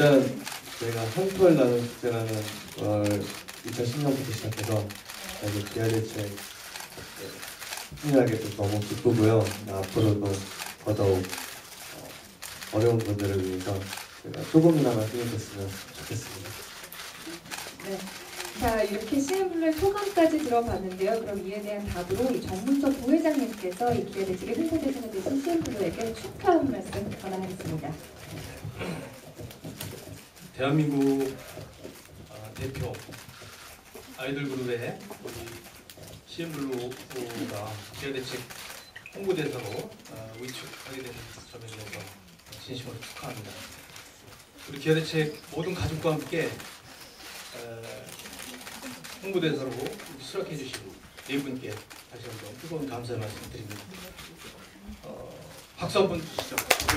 일단 저희가 한톨 나눔 축제라는 걸 2010년부터 시작해서 이제 기아대책 승리하게 돼서 너무 기쁘고요. 앞으로도 더더욱 어려운 분들을 위해서 제가 조금이나마 힘이 됐으면 좋겠습니다. 네. 자, 이렇게 CN블루의 소감까지 들어봤는데요. 그럼 이에 대한 답으로 이 정문석 부회장님께서 이 기아대책의 홍보대사가 되신 CN블루에게 축하 한 말씀 전하겠습니다. 대한민국 대표 아이돌 그룹의 우리 CN블루가 기아대책 홍보대사로 위촉하게 된 점에 대해서 진심으로 축하합니다. 우리 기아대책 모든 가족과 함께 홍보대사로 수락해 주신 네 분께 다시 한번 뜨거운 감사의 말씀드립니다. 박수 한번 주시죠.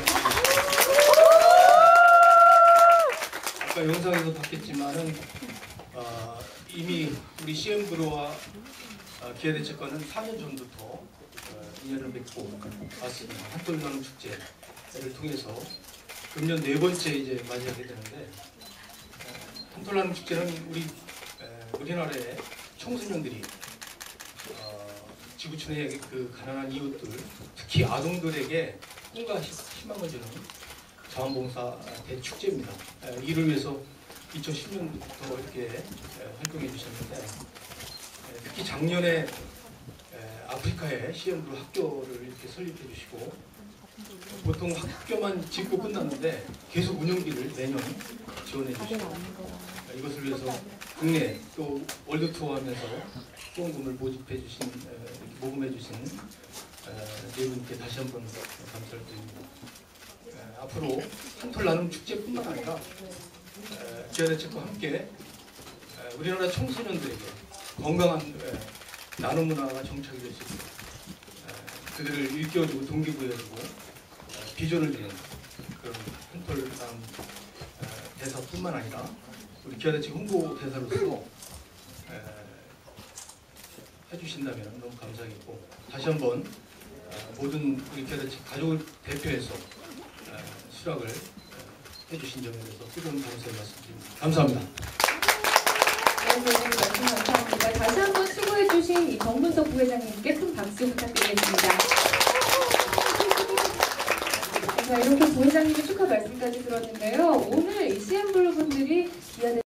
아까 영상에서 봤겠지만은 이미 우리 CN블루와 기아대책과는 4년 전부터 인연을 맺고 왔습니다. 한톨 나눔 축제를 통해서 금년 네 번째 이제 맞이하게 되는데, 한톨 나눔 축제는 우리나라의 청소년들이 지구촌의 그 가난한 이웃들, 특히 아동들에게 꿈과 희망을 주는 자원봉사 대축제입니다. 이를 위해서 2010년부터 이렇게 활동해 주셨는데, 특히 작년에 아프리카에 CN블루 학교를 이렇게 설립해 주시고, 보통 학교만 짓고 끝났는데 계속 운영비를 매년 지원해 주시고, 이것을 위해서 국내 또 월드 투어하면서 후원금을 모집해 주신, 모금해 주신 네 분께 다시 한번 감사를 드립니다. 앞으로 한톨 나눔 축제뿐만 아니라 기아대책과 함께 우리나라 청소년들에게 건강한 나눔 문화가 정착이 될 수 있도록 그들을 일깨워주고 동기부여해주고 비전을 드리는 그런 한톨 나눔 대사뿐만 아니라 우리 기아대책 홍보 대사로서 해주신다면 너무 감사하겠고, 다시 한번 모든 우리 기아대책 가족을 대표해서 수락을 해주신 점에 대해서 뜨거운 감사의 말씀드립니다. 감사합니다. 네, 말씀 감사합니다. 다시 한번 수고해주신 이 정문석 부회장님께 큰 박수 부탁드리겠습니다. 자, 이렇게 부회장님의 축하 말씀까지 들었는데요. 오늘 이 CN블루 분들이 기아